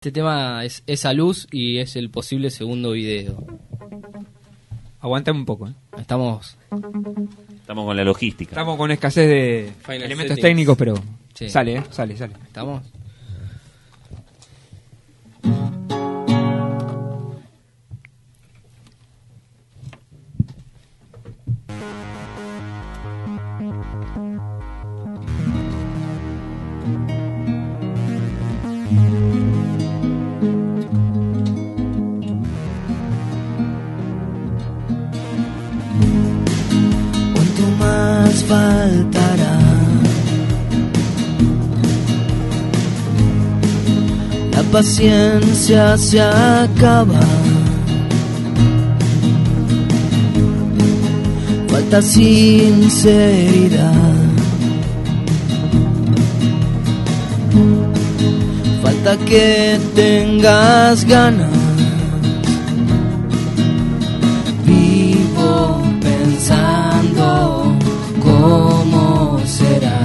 Este tema es Esa Luz y es el posible segundo video. Aguantame un poco, ¿eh? Estamos con la logística. Estamos con escasez de Final elementos settings. técnicos, pero Sí. sale, sale. ¿Estamos? ¿Cuánto más faltará? La paciencia se acaba. Falta sinceridad. Falta que tengas ganas. Vivo pensando cómo será.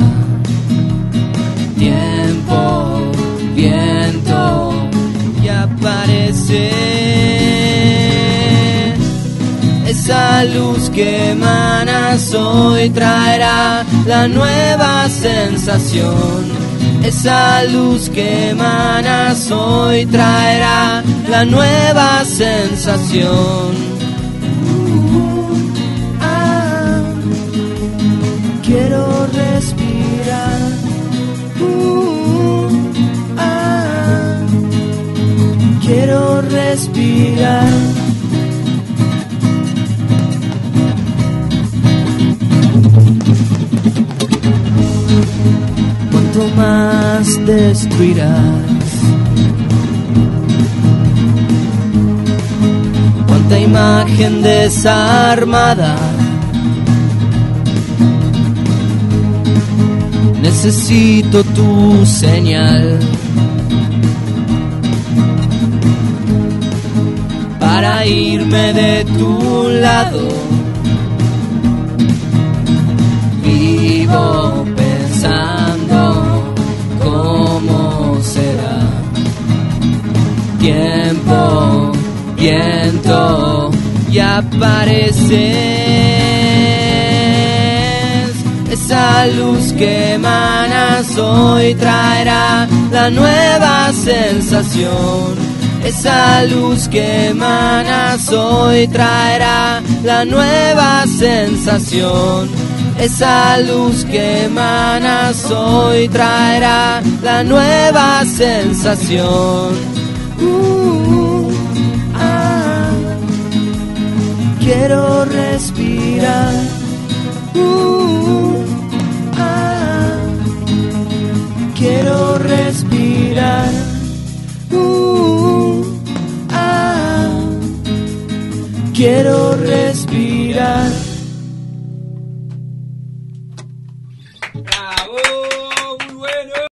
Tiempo, viento y aparece esa luz que emanas hoy traerá la nueva sensación. Esa luz que emanas hoy traerá la nueva sensación. Quiero respirar. Quiero respirar. ¿Cuánto más destruirás? ¿Cuánta imagen desarmada? Necesito tu señal para irme de tu lado. Vivo pensando cómo será. Tiempo, viento y apareces. Esa luz que emanas hoy traerá la nueva sensación. Esa luz que emanas hoy traerá la nueva sensación. Esa luz que emanas hoy traerá la nueva sensación. Quiero respirar. Quiero respirar. Quiero respirar.